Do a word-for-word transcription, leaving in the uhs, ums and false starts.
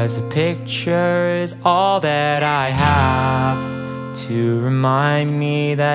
'cause a picture is all that I have to remind me that